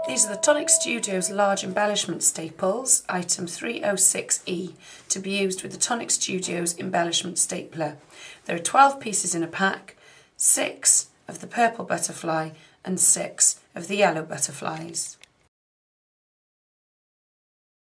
These are the Tonic Studios large embellishment staples, item 306E, to be used with the Tonic Studios embellishment stapler. There are 12 pieces in a pack, 6 of the purple butterfly and 6 of the yellow butterflies.